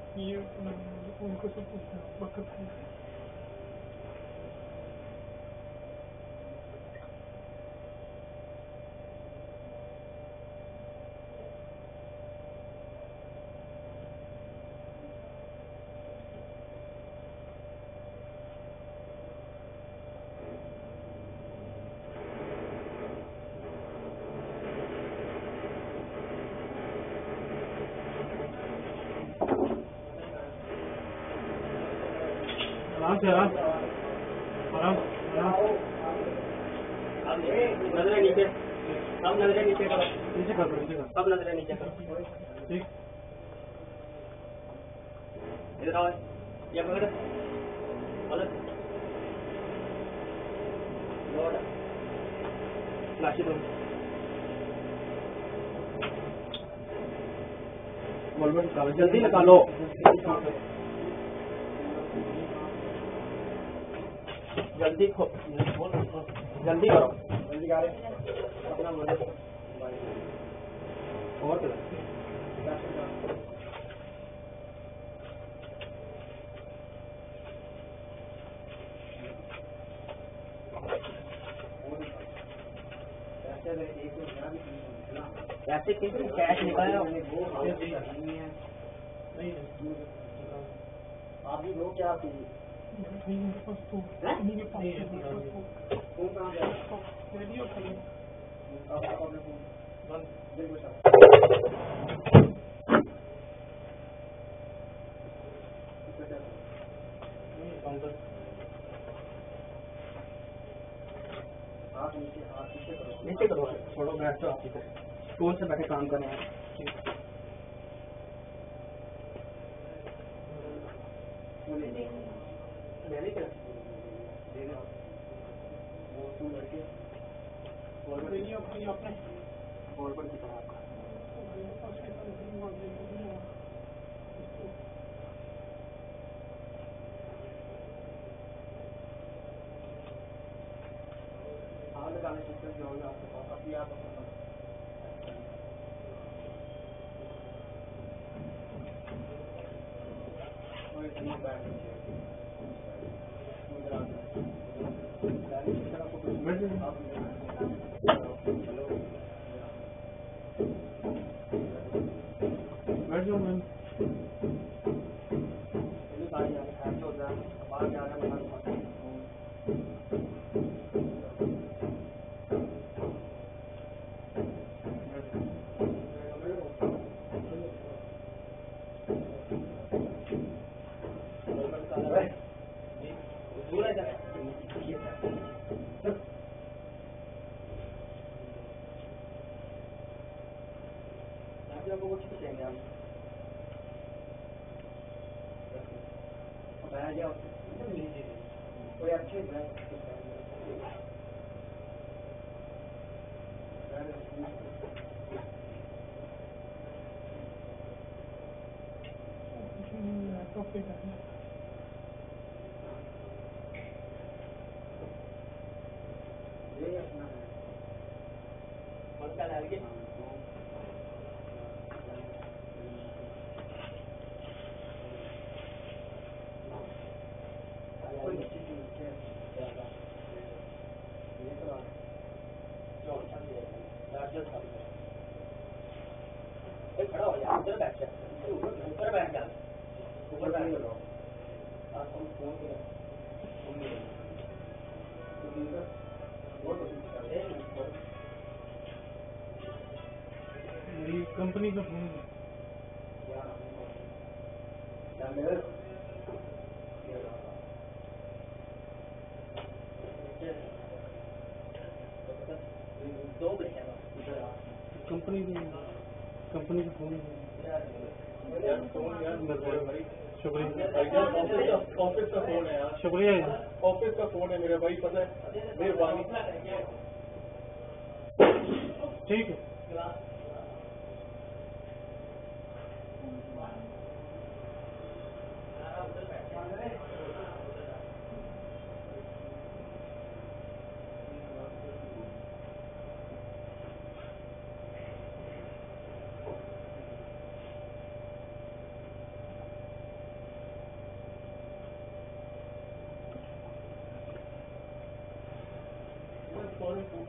ये उनको सब पूछना वक्त है। आराम से आराम आराम आराम नजरें नीचे, सब नजरें नीचे करो, नीचे कर नीचे कर सब नजरें नीचे करो। ठीक इधर आओ, ये पकड़, पलट, लौट, लाशी दो, बॉलबेट निकालो जल्दी निकालो, जल्दी खो, जल्दी करो, जल्दी करो, अपना बोलो, और चलो, ऐसे किसी कैश निकाला नहीं आप भी दो क्या आप रेडियो खाली नीचे करो, छोड़ो बैठ जाओ, स्टूल से बैठे काम करने हैं। रेडियो खाली अपने बॉलबेट की तरह आपका हाल लगाने सिस्टम जो होगा आपके पास अभी आप बैठ जाओ मैम कोई अच्छे लैपटॉप पे करना ये अपना मत डाल के खड़ा हो जा, उधर बैठ जा, ऊपर बैठ जा, ऊपर बैठ जाओ। आप फोन पे मेरी कंपनी का फोन कंपनी का फोन शुक्रिया ऑफिस का फोन है यार, शुक्रिया ऑफिस का फोन है मेरा भाई, पता है मेहरबानी। ठीक है।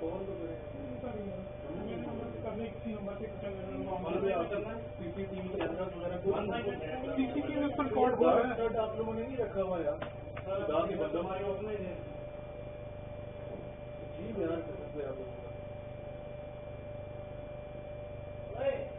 कौन तो करने किसी नंबर से सीसीटीवी कैमरा वगैरह सीसीटीवी पर रिकॉर्ड हो रहा है। आप लोगों ने नहीं रखा हुआ यार के बंदों जी बयान कर सकते हैं आप लोगों का।